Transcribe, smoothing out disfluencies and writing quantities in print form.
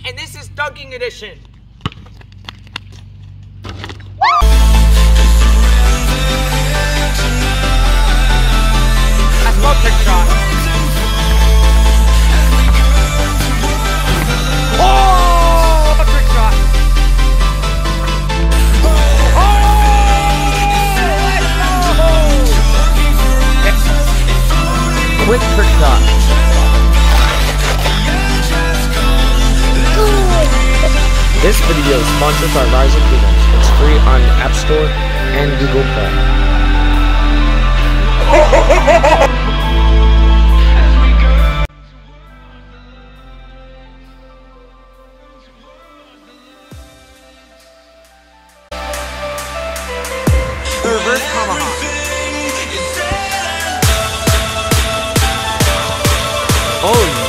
and this is dunking edition. I smoke trick shot. Oh, trick shot. Quick trick shot. This video is sponsored by Rising Kingdoms. It's free on App Store and Google Play. The reverse tomahawk. Oh,